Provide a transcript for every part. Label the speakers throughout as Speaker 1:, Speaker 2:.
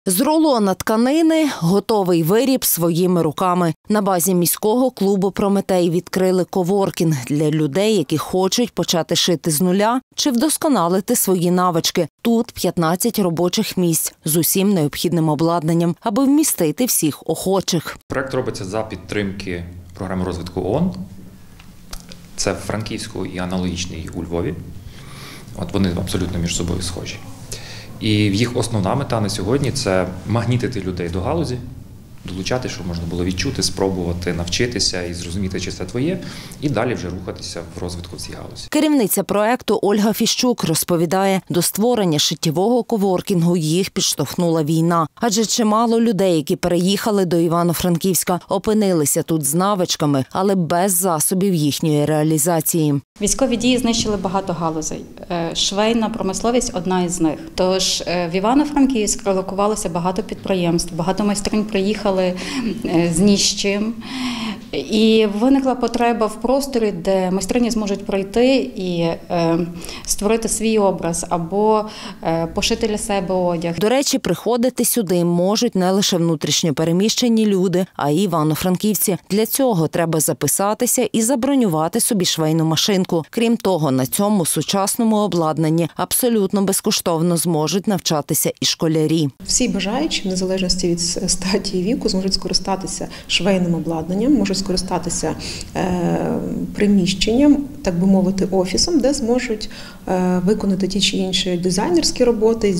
Speaker 1: З рулона тканини готовий виріб своїми руками. На базі міського клубу «Прометей» відкрили коворкінг для людей, які хочуть почати шити з нуля чи вдосконалити свої навички. Тут 15 робочих місць з усім необхідним обладнанням, аби вмістити всіх охочих.
Speaker 2: Проект робиться за підтримки програми розвитку ООН. Це в Франківську і аналогічний у Львові. Вони абсолютно між собою схожі. І їх основна мета на сьогодні – це магнітити людей до галузі, долучати, щоб можна було відчути, спробувати, навчитися і зрозуміти, чи це твоє, і далі вже рухатися в розвитку в цій галузі.
Speaker 1: Керівниця проекту Ольга Фіщук розповідає, до створення шиттєвого коворкінгу їх підштовхнула війна. Адже чимало людей, які переїхали до Івано-Франківська, опинилися тут з навичками, але без засобів їхньої реалізації.
Speaker 3: Військові дії знищили багато галузей. Швейна промисловість – одна із них. Тож в Івано-Франківськ релокувалося багато підприємств, багато майстринь приїхали з ні з чим. І виникла потреба в просторі, де майстрині зможуть прийти і створити свій образ або пошити для себе одяг.
Speaker 1: До речі, приходити сюди можуть не лише внутрішньо переміщені люди, а й івано-франківці. Для цього треба записатися і забронювати собі швейну машинку. Крім того, на цьому сучасному обладнанні абсолютно безкоштовно зможуть навчатися і школярі.
Speaker 4: Всі бажаючі, в незалежності від статі віку, зможуть скористатися швейним обладнанням, можуть скористатися приміщенням, так би мовити, офісом, де зможуть виконати ті чи інші дизайнерські роботи,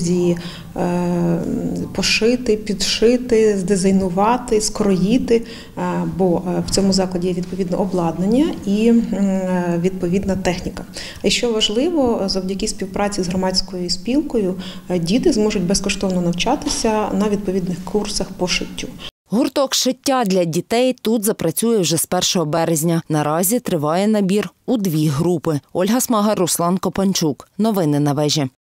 Speaker 4: пошити, підшити, здизайнувати, скроїти, бо в цьому закладі є відповідне обладнання і відповідна техніка. А що важливо, завдяки співпраці з громадською спілкою діти зможуть безкоштовно навчатися на відповідних курсах по шиттю.
Speaker 1: Гурток шиття для дітей тут запрацює вже з 1 березня. Наразі триває набір у 2 групи. Ольга Смагар, Руслан Копанчук. Новини на вежі.